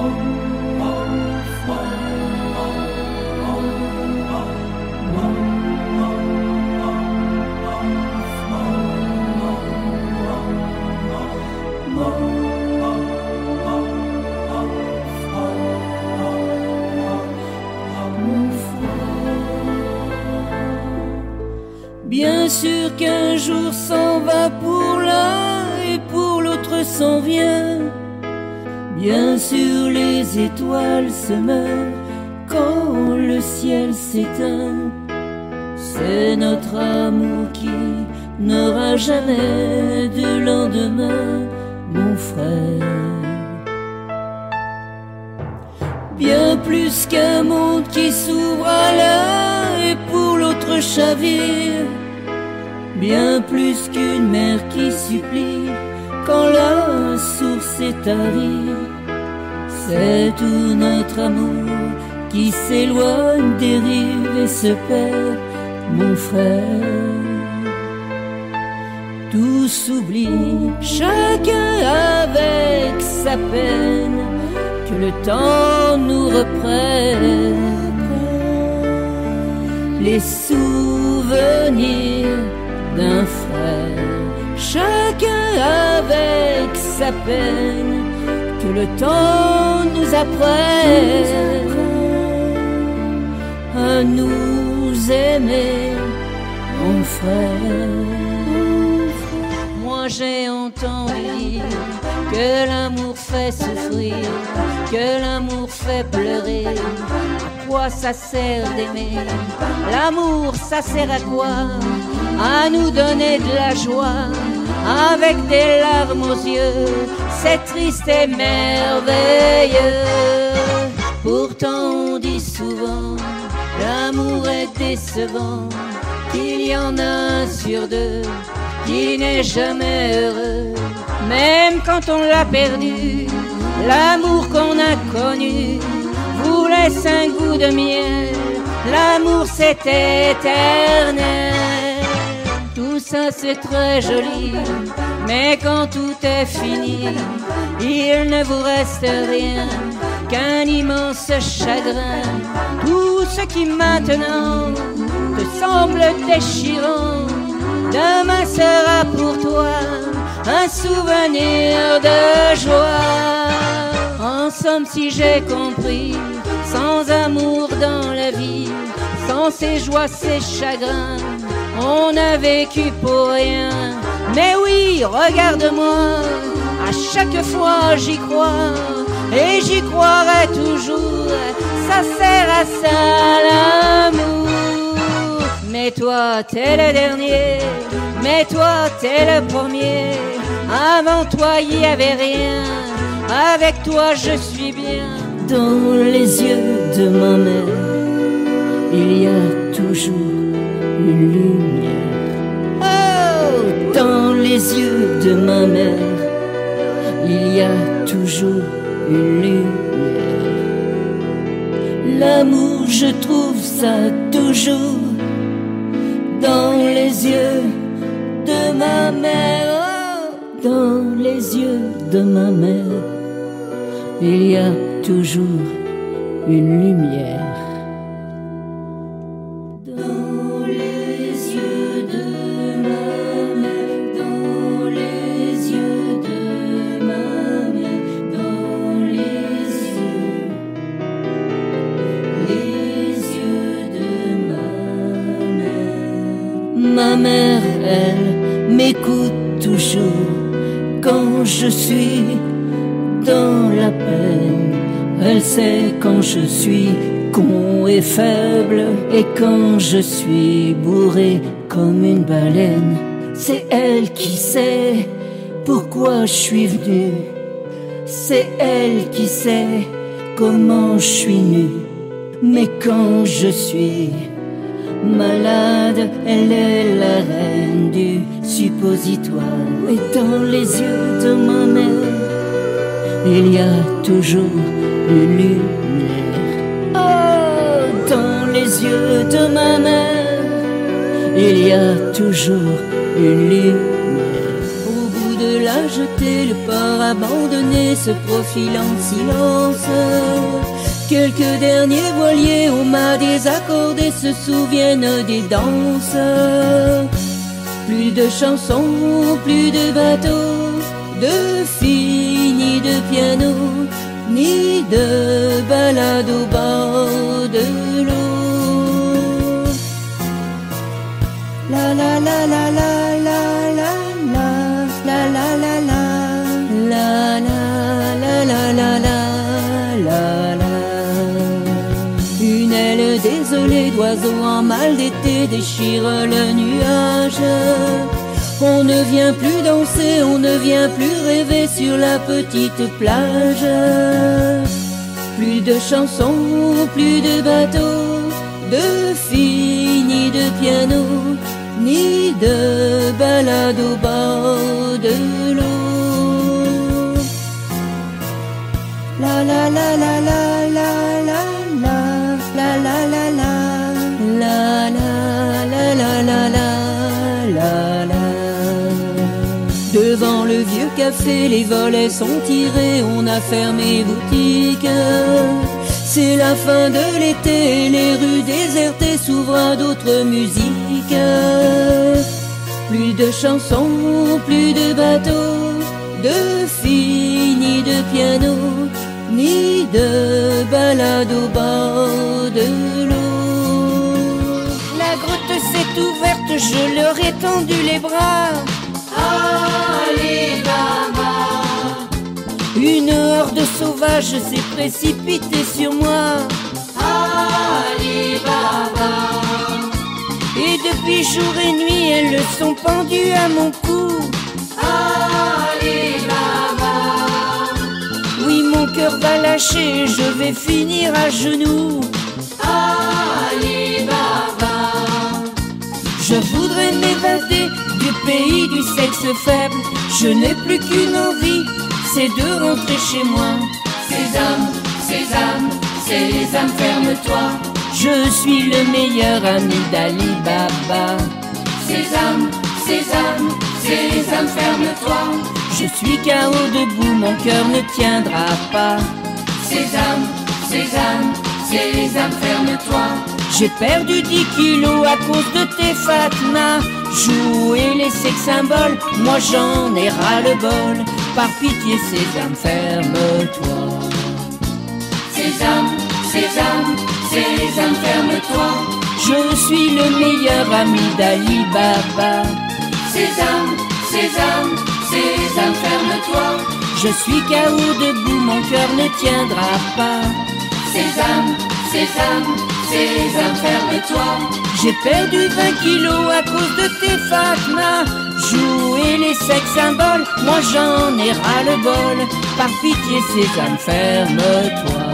Bien sûr qu'un jour s'en va pour l'un et pour l'autre s'en vient. Bien sûr les étoiles se meurent quand le ciel s'éteint. C'est notre amour qui n'aura jamais de lendemain, mon frère. Bien plus qu'un monde qui s'ouvre à l'un et pour l'autre chavire. Bien plus qu'une mer qui supplie quand la source est tarie. C'est tout notre amour qui s'éloigne des rives et se perd, mon frère. Tout s'oublie, chacun avec sa peine, que le temps nous reprenne. Les souvenirs d'un frère, chacun avec sa peine, que le temps nous apprenne à nous aimer, mon frère. Moi j'ai entendu dire que l'amour fait souffrir, que l'amour fait pleurer. À quoi ça sert d'aimer? L'amour ça sert à quoi? À nous donner de la joie avec des larmes aux yeux. C'est triste et merveilleux. Pourtant on dit souvent l'amour est décevant, qu'il y en a un sur deux qui n'est jamais heureux. Même quand on l'a perdu, l'amour qu'on a connu vous laisse un goût de miel. L'amour c'est éternel. Tout ça c'est très joli, mais quand tout est fini, il ne vous reste rien qu'un immense chagrin. Tout ce qui maintenant te semble déchirant, demain sera pour toi un souvenir de joie. En somme, si j'ai compris, sans amour dans la vie, sans ses joies, ses chagrins, on a vécu pour rien. Mais oui, regarde-moi, à chaque fois j'y crois, et j'y croirai toujours. Ça sert à ça l'amour. Mais toi t'es le dernier, mais toi t'es le premier. Avant toi y avait rien, avec toi je suis bien. Dans les yeux de ma mère, il y a toujours une lumière. Oh, dans les yeux de ma mère, il y a toujours une lumière. L'amour, je trouve ça toujours dans les yeux de ma mère. Oh, dans les yeux de ma mère, il y a toujours une lumière. Dans les yeux de ma mère, dans les yeux de ma mère, dans les yeux de ma mère. Ma mère, elle m'écoute toujours quand je suis dans la peine. Elle sait quand je suis con et faible, et quand je suis bourré comme une baleine. C'est elle qui sait pourquoi je suis venu. C'est elle qui sait comment je suis nu. Mais quand je suis malade, elle est la reine du suppositoire. Et dans les yeux de ma mère, il y a toujours une lumière. Oh, dans les yeux de ma mère, il y a toujours une lumière. Au bout de la jeté, le port abandonné se profile en silence. Quelques derniers voiliers au mât désaccordé se souviennent des danses. Plus de chansons, plus de bateaux, de filles ni de piano, ni de balade au bord de l'eau. La la la la la la la la la la la la la la la la la la. Une aile désolée d'oiseau en mal d'été déchire le nuage. On ne vient plus danser, on ne vient plus rêver sur la petite plage. Plus de chansons, plus de bateaux, de filles ni de piano, ni de balade au bord de l'eau. La la la la la la la la la la la la la la la la la la. Devant le vieux café, les volets sont tirés, on a fermé boutique. C'est la fin de l'été, les rues désertées s'ouvrent à d'autres musiques. Plus de chansons, plus de bateaux, de filles ni de piano, ni de balade au bord de l'eau. La grotte s'est ouverte, je leur ai tendu les bras. Alibaba. Une horde sauvage s'est précipitée sur moi. Alibaba. Et depuis jour et nuit, elles sont pendues à mon cou. Alibaba. Oui, mon cœur va lâcher, je vais finir à genoux. Alibaba. Je voudrais m'évader du pays du sexe faible. Je n'ai plus qu'une envie, c'est de rentrer chez moi. Sésame, sésame, sésame, ferme-toi. Je suis le meilleur ami d'Ali Baba. Sésame, sésame, sésame, ferme-toi. Je suis KO debout, mon cœur ne tiendra pas. Sésame, sésame, sésame, ferme-toi. J'ai perdu 10 kilos à cause de tes Fatma. Jouer les sex symboles, moi j'en ai ras-le-bol. Par pitié, sésame, ferme-toi. Sésame, sésame, sésame, ferme-toi. Je suis le meilleur ami d'Ali Baba. Sésame, sésame, sésame, ferme-toi. Je suis KO debout, mon cœur ne tiendra pas. Sésame, sésame, sésame, ferme-toi. J'ai perdu 20 kilos à cause de tes Fatma. Jouer les sex symboles, moi j'en ai ras-le-bol. Par pitié, sésame, ferme-toi.